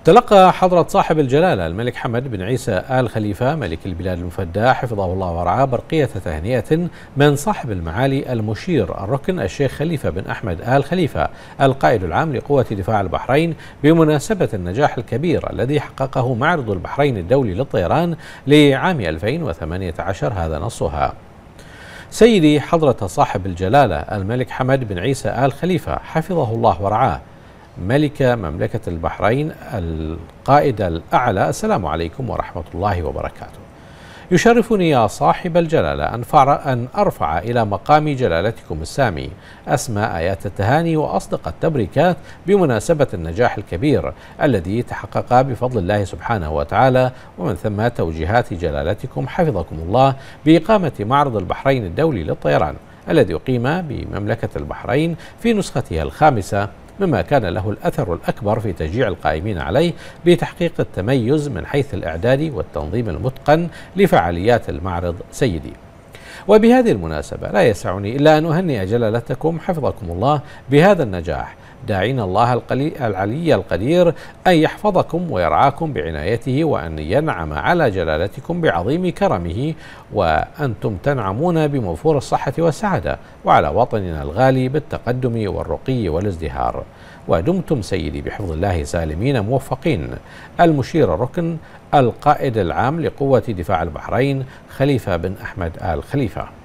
تلقى حضرة صاحب الجلالة الملك حمد بن عيسى آل خليفة ملك البلاد المفدى حفظه الله ورعاه برقية تهنئة من صاحب المعالي المشير الركن الشيخ خليفة بن أحمد آل خليفة القائد العام لقوة دفاع البحرين بمناسبة النجاح الكبير الذي حققه معرض البحرين الدولي للطيران لعام 2018. هذا نصها: سيدي حضرة صاحب الجلالة الملك حمد بن عيسى آل خليفة حفظه الله ورعاه ملك مملكة البحرين القائد الأعلى، السلام عليكم ورحمة الله وبركاته. يشرفني يا صاحب الجلالة أن أرفع إلى مقام جلالتكم السامي أسمى آيات التهاني وأصدق التبريكات بمناسبة النجاح الكبير الذي تحقق بفضل الله سبحانه وتعالى، ومن ثم توجيهات جلالتكم حفظكم الله بإقامة معرض البحرين الدولي للطيران الذي أقيم بمملكة البحرين في نسخته الخامسة، مما كان له الأثر الأكبر في تشجيع القائمين عليه بتحقيق التميز من حيث الإعداد والتنظيم المتقن لفعاليات المعرض سيدي. وبهذه المناسبة لا يسعني إلا أن أهنئ جلالتكم حفظكم الله بهذا النجاح، داعين الله العلي القدير أن يحفظكم ويرعاكم بعنايته، وأن ينعم على جلالتكم بعظيم كرمه، وأنتم تنعمون بموفور الصحة والسعادة، وعلى وطننا الغالي بالتقدم والرقي والازدهار. ودمتم سيدي بحفظ الله سالمين موفقين. المشير الركن القائد العام لقوة دفاع البحرين خليفة بن أحمد آل خليفة.